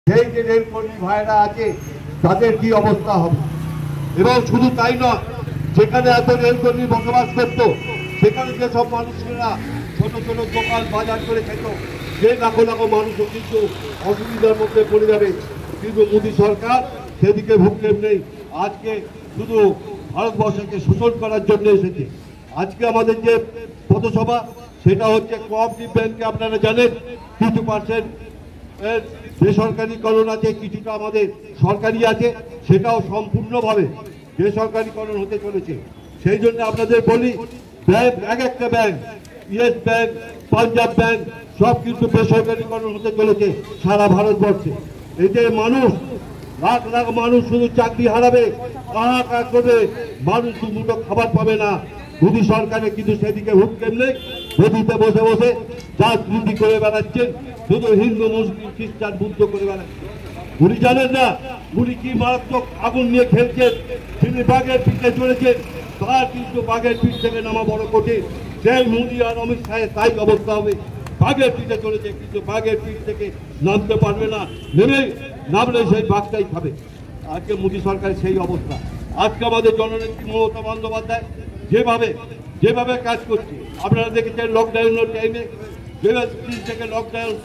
সেই যে রেলকর্মী ভাইরা আছে তাদের কি অবস্থা হবে। এবং শুধু তাই নয়, যেখানে এত রেলকর্মী বসবাস করত সেখানে যেসব মানুষেরা ছোট ছোট দোকান বাজার করে খেত, সেই লাখো লাখো মানুষও কিন্তু অসুবিধার মধ্যে পড়ে যাবে। কিন্তু মোদী সরকার সেদিকে ভুগলেন নেই। আজকে শুধু ভারতবর্ষকে শোষণ করার জন্য এসেছে। আজকে আমাদের যে পথসভা সেটা হচ্ছে কোঅপারেটিভ ব্যাংকে আপনারা জানেন কিছু পার্সেন্ট বেসরকারিকরণ আছে, কিছুটা আমাদের সরকারি আছে, সেটাও সম্পূর্ণভাবে বেসরকারিকরণ হতে চলেছে। সেই জন্য আপনাদের বলি, ব্যাংক এক একটা bank, Yes Bank, Punjab bank সব কিন্তু বেসরকারিকরণ হতে চলেছে সারা ভারতবর্ষে। এতে মানুষ লাখ লাখ মানুষ শুধু চাকরি হারাবে, হাহাকার করবে, মানুষ দুমুঠো খাবার পাবে না। মোদী সরকারের কিন্তু সেদিকে হুকুম নেই। মোদীতে বসে বসে রাজনীতি করে বেড়াচ্ছেন, শুধু হিন্দু মুসলিম খ্রিস্টান বুদ্ধ করে বেড়াচ্ছেন। উনি জানেন না উনি কি মারাত্মক আগুন নিয়ে খেলছেন। তিনি বাঘের পিঠে চলেছেন, তার কিন্তু বাঘের পিঠ থেকে নামা বড় কঠিন। সেই মোদী আর অমিত শাহের তাই অবস্থা হবে। বাঘের পিঠে চলেছে কিন্তু বাঘের পিঠ থেকে নামতে পারবে না, নামলে সেই বাঘটাই খাবে। আজকে মোদী সরকারের সেই অবস্থা। আজকে আমাদের জননেত্রী মমতা বন্দ্যোপাধ্যায় যেভাবে কাজ করছে, আপনারা দেখেছেন লকডাউনের টাইমে যেভাবে থেকে লকডাউন